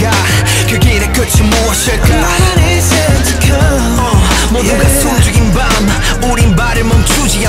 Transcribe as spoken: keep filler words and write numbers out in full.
그 길의 끝이 무엇일까? Nobody's yet to come.